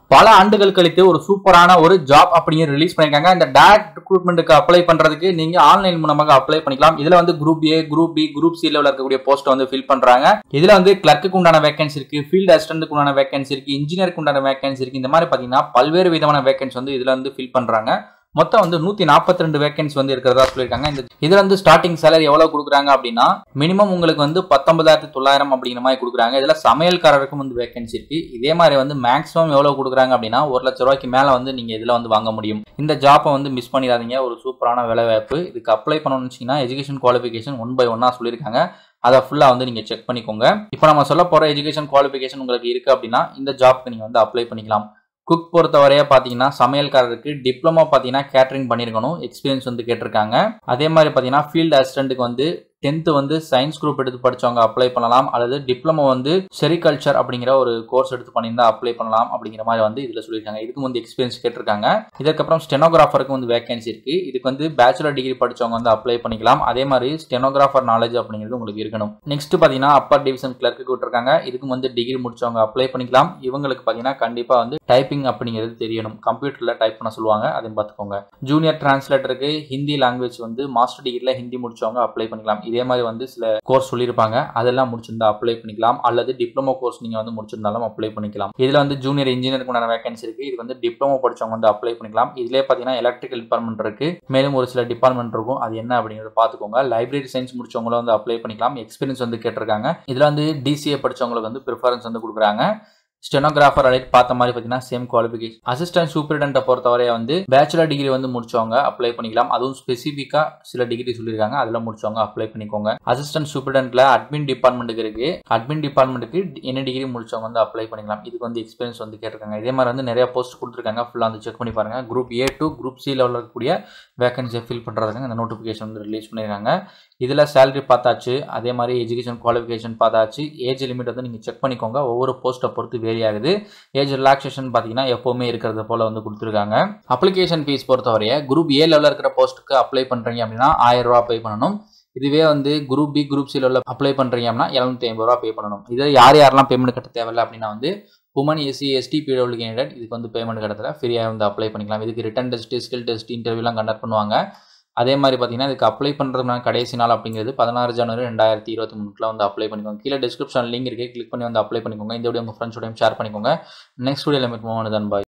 பல ஆண்டுகள் கழித்து ஒரு சூப்பரான ஒரு ஜாப் அப்படிங்கிற ரிலீஸ் பண்ணிருக்காங்க. இந்த டைரக்ட் ரெக்ரூட்மெண்ட்டுக்கு அப்ளை பண்றதுக்கு நீங்க ஆன்லைன் மூலமாக அப்ளை பண்ணிக்கலாம். இதுல வந்து group A, group B, group C லெவல்ல இருக்கக்கூடிய போஸ்ட் வந்து ஃபில் பண்றாங்க. இதுல வந்து கிளர்க்குக்கு உண்டான வேகன்சி இருக்கு, ஃபீல்ட் அசிஸ்டன்ட்க்கு உண்டான வேகன்சி இருக்கு, இன்ஜினியருக்கு உண்டான வேகன்சி இருக்கு. இந்த மாதிரி பாத்தீங்கன்னா பல்வேறு விதமான வேகன்சி வந்து இதுல வந்து ஃபில் பண்றாங்க. மொத்தம் வந்து 142 வேகன்சி வந்து இருக்கிறதா சொல்லியிருக்காங்க. இதுல வந்து ஸ்டார்டிங் சேலரி எவ்வளவு கொடுக்குறாங்க அப்படின்னா மினிமம் உங்களுக்கு வந்து 19,900 அப்படிங்கிற மாதிரி கொடுக்குறாங்க. இதுல சமையல்காரருக்கும் வந்து வேகன்சி இருக்கு. இதே மாதிரி வந்து மேக்ஸிமம் எவ்வளவு கொடுக்குறாங்க அப்படின்னா 1,00,000 ரூபாய்க்கு மேல வந்து நீங்க இதுல வந்து வாங்க முடியும். இந்த ஜாப்பை வந்து மிஸ் பண்ணிடாதீங்க. ஒரு சூப்பரான வேலை வாய்ப்பு. இதுக்கு அப்ளை பண்ணணும்னு வச்சீங்கன்னா எஜுகேஷன் குவாலிஃபிகேஷன் 1 by 1 சொல்லியிருக்காங்க. அதை ஃபுல்லா வந்து நீங்க செக் பண்ணிக்கோங்க. இப்போ நம்ம சொல்ல போற எஜுகேஷன் குவாலிஃபிகேஷன் உங்களுக்கு இருக்கு அப்படின்னா இந்த ஜாப்க்கு நீங்க வந்து அப்ளை பண்ணிக்கலாம். குக் பொறுத்தவரையா பாத்தீங்கன்னா சமையல்காரருக்கு டிப்ளமோ பாத்தீங்கன்னா கேட்டரிங் பண்ணிருக்கணும், எக்ஸ்பீரியன்ஸ் வந்து கேட்டிருக்காங்க. அதே மாதிரி பாத்தீங்கன்னா ஃபீல்ட் அசிஸ்டன்ட்டுக்கு வந்து 10th வந்து சயின்ஸ் குரூப் எடுத்து படிச்சவங்க அப்ளை பண்ணலாம், அல்லது டிப்ளமோ வந்து செரிகல்ச்சர் அப்படிங்கிற ஒரு கோர்ஸ் எடுத்து பண்ணியிருந்தா அப்ளை பண்ணலாம் அப்படிங்கிற மாதிரி வந்து இதுல சொல்லியிருக்காங்க. இதுக்கு வந்து எக்ஸ்பீரியன்ஸ் கேட்டிருக்காங்க. இதற்கப்புறம் ஸ்டெனோகிராஃபருக்கு வந்து வேகன்சி இருக்கு. இதுக்கு வந்து பேச்சுலர் டிகிரி படிச்சவங்க வந்து அப்ளை பண்ணிக்கலாம். அதே மாதிரி ஸ்டெனோகிராஃபர் நாலேஜ் அப்படிங்கிறது உங்களுக்கு இருக்கணும். நெக்ஸ்ட் பாத்தீங்கன்னா அப்பர் டிவிஷன் கிளர்க்கு விட்டுருக்காங்க. இதுக்கு வந்து டிகிரி முடிச்சவங்க அப்ளை பண்ணிக்கலாம். இவங்களுக்கு பாத்தீங்கன்னா கண்டிப்பா வந்து டைப்பிங் அப்படிங்கிறது தெரியணும், கம்ப்யூட்டர்ல டைப் பண்ண சொல்லுவாங்க, அதையும் பார்த்துக்கோங்க. ஜூனியர் டிரான்ஸ்லேட்டருக்கு ஹிந்தி லாங்குவேஜ் வந்து மாஸ்டர் டிகிரில ஹிந்தி முடிச்சவங்க அப்ளை பண்ணிக்கலாம். இதே மாதிரி வந்து சில கோர்ஸ் சொல்லியிருப்பாங்க, அதெல்லாம் முடிச்சிருந்தா அப்ளை பண்ணிக்கலாம். அல்லது டிப்ளமோ கோர்ஸ் நீங்க வந்து முடிச்சிருந்தாலும் அப்ளை பண்ணிக்கலாம். இதுல வந்து ஜூனியர் இன்ஜினியருக்கு உண்டான வேகன்சி இருக்கு. இது வந்து டிப்ளமோ படிச்சவங்க வந்து அப்ளை பண்ணிக்கலாம். இதுலயே பாத்தீங்கன்னா எலக்ட்ரிக்கல் டிபார்ட்மெண்ட் இருக்கு, மேலும் ஒரு சில டிபார்ட்மெண்ட் இருக்கும். அது என்ன அப்படிங்கறத பாத்துக்கோங்க. லைப்ரரி சயின்ஸ் முடிச்சவங்களும் வந்து அப்ளை பண்ணிக்கலாம். எக்ஸ்பீரியன்ஸ் வந்து கேட்டிருக்காங்க. இதுல வந்து டிசிஏ படிச்சவங்களுக்கு வந்து ப்ரிஃபரன்ஸ் வந்து கொடுக்குறாங்க. ஸ்டெனோகிராஃபர் பார்த்த மாதிரி பார்த்தீங்கன்னா சேம் குவாலிஃபிகேஷன். அசிஸ்டன்ட் சூப்பரிடென்ட்டை பொறுத்தவரை வந்து பேச்சுலர் டிகிரி வந்து முடிச்சவங்க அப்ளை பண்ணிக்கலாம். அதுவும் ஸ்பெசிஃபிக்கா சில டிகிரி சொல்லியிருக்காங்க, அதில் முடிச்சவங்க அப்ளை பண்ணிக்கோங்க. அசிஸ்டன்ட் சூப்பரிடென்ட்ல அட்மின் டிபார்ட்மெண்ட்டுக்கு இருக்கு. அட்மின் டிபார்ட்மெண்ட்டுக்கு என்ன டிகிரி முடிச்சவங்க வந்து அப்ளை பண்ணிக்கலாம். இதுக்கு வந்து எக்ஸ்பீரியன்ஸ் வந்து கேட்டிருக்காங்க. இதே மாதிரி வந்து நிறைய போஸ்ட் கொடுத்துருக்காங்க. ஃபுல்லாக வந்து செக் பண்ணி பாருங்க. Group A to group C லெவலில் இருக்கக்கூடிய வேகன்சியை ஃபில் பண்ணுறதுக்கு இந்த நோட்டிஃபிகேஷன் வந்து ரிலீஸ் பண்ணியிருக்காங்க. இதில் சேலரி பார்த்தாச்சு, அதே மாதிரி எஜுகேஷன் குவாலிஃபிகேஷன் பார்த்தாச்சு. ஏஜ் லிமிட் வந்து நீங்கள் செக் பண்ணிக்கோங்க. ஒவ்வொரு போஸ்ட்டை பொறுத்து வேரி ஆகுது. ஏஜ் ரிலாக்ஸேஷன் பார்த்தீங்கன்னா எப்பவுமே இருக்கிறது போல வந்து கொடுத்துருக்காங்க. அப்ளிகேஷன் ஃபீஸ் பொறுத்தவரைய குரூப் ஏ லெவலில் இருக்கிற போஸ்ட்டுக்கு அப்ளை பண்ணுறீங்க அப்படின்னா 1000 ரூபா பே பண்ணணும். இதுவே வந்து குரூப் பி, குரூப் சி லெவலில் அப்ளை பண்ணுறீங்க அப்படின்னா 750 ரூபா பே பண்ணணும். இதை யாரெல்லாம் பேமெண்ட் கட்ட தேவையில்லை அப்படின்னா வந்து woman, SC, ST, PWD candidate இதுக்கு வந்து பேமெண்ட் கட்டத்தில் ஃப்ரீயாக வந்து அப்ளை பண்ணிக்கலாம். இதுக்கு ரிட்டன் டெஸ்ட், ஸ்கில் டெஸ்ட், இன்டர்வியூலாம் கண்டக்ட் பண்ணுவாங்க. அதே மாதிரி பார்த்தீங்கன்னா இதுக்கு அப்ளை பண்ணுறதுனால கடைசி நாள் அப்படிங்கிறது 16 ஜனவரி 2023 வந்து அப்ளை பண்ணிக்கோங்க. கீழே டிஸ்கிரிப்ஷன் லிங்க் இருக்குது, கிளிக் பண்ணி வந்து அப்ளை பண்ணிக்கோங்க. இந்த வீடியோ உங்கள் ஃப்ரெண்ட்ஸோடையும் ஷேர் பண்ணிக்கோங்க. நெக்ஸ்ட் வீடியோவில் மீட் பண்ணுவோம். பாய்.